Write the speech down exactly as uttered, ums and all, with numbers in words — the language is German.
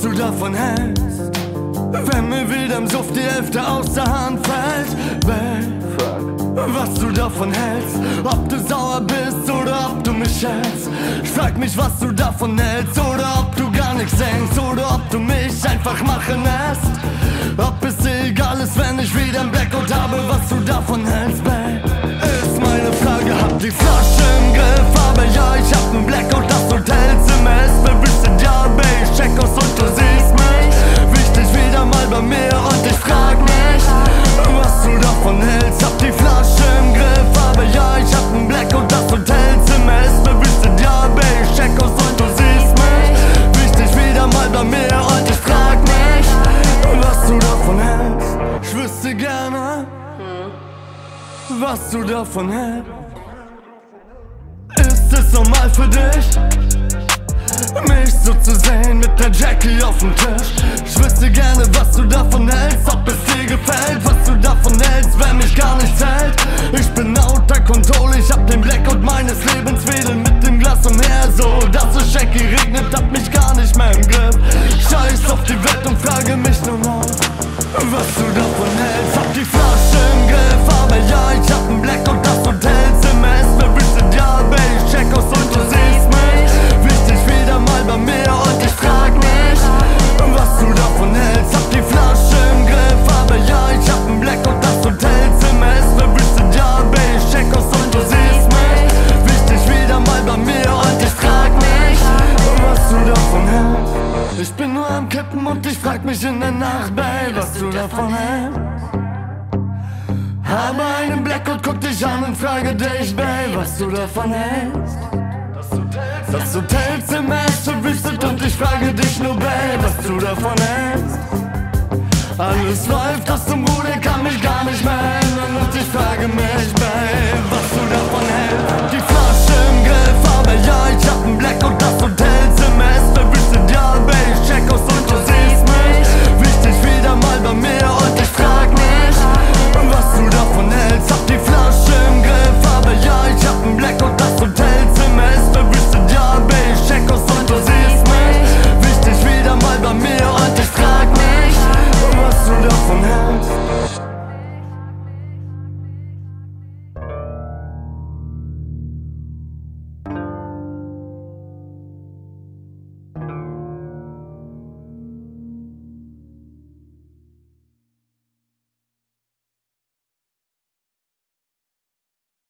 du davon hältst, wenn mir wieder im Suff die Hälfte aus der Hand fällt. Babe, was du davon hältst, ob du sauer bist oder ob du mich hältst. Ich frag mich, was du davon hältst, oder ob du gar nichts denkst, oder ob du mich einfach machen lässt. Ob es dir egal ist, wenn ich wieder ein Blackout habe, was du davon hältst, babe, ist meine Frage. Hab die Flasche im Griff, aber ja, ich hab ein Blackout, das Hotelzimmer ist verwüstet, ja, babe, ich check aus und du siehst mich. Wichtig wieder mal bei mir und ich frag mich, was du davon hältst. Hab die Flasche im Griff, aber ja, ich hab ein Blackout, das Hotelzimmer ist verwüstet, ja, babe, ich check aus und du siehst mich. Wichtig wieder mal bei mir und ich frag mich, was du davon hältst. Ich wüsste gerne, was du davon hältst. Ist es normal für dich, mich so zu sehen mit der Jackie auf dem Tisch? Ich wüsste gerne, was du davon hältst, ob es dir gefällt, was du davon hältst, wenn mich gar nicht zählt. Ich bin außer Kontrolle, ich hab den Blackout meines Lebens, wedel mit dem Glas umher, so dass es Jackie regnet, hab mich gar nicht mehr im Griff. Scheiß auf die Welt und frage mich nur noch, was du davon hältst. Hab die Flasche im Griff, aber ja, ich hab ein Blackout, das Hotelzimmer ist verwüstet, ja, babe, ich check aus und du siehst mich. Wichtig wieder mal bei mir und ich frag mich, was du davon hältst. Hab die Flasche im Griff, aber ja, ich hab ein Blackout, das Hotelzimmer ist verwüstet, ja, babe, ich check aus und du siehst mich. Wichtig wieder mal bei mir und ich frag mich, was du davon hältst. Ich bin nur am Kippen und ich frag mich in der Nacht, babe, was du davon hältst. Habe einen Blackout, guck dich an und frage dich, babe, was du davon hältst. Das Hotelzimmer ist verwüstet und ich frage dich nur, babe, was du davon hältst. Alles läuft aus dem Ruder, kann mich gar nicht mehr ändern und ich frage mich, babe, was du davon hältst. Die Flasche im Griff, aber ja, ich hab ein Blackout, das Hotelzimmer ist verwüstet, ja, babe, ich check aus und du siehst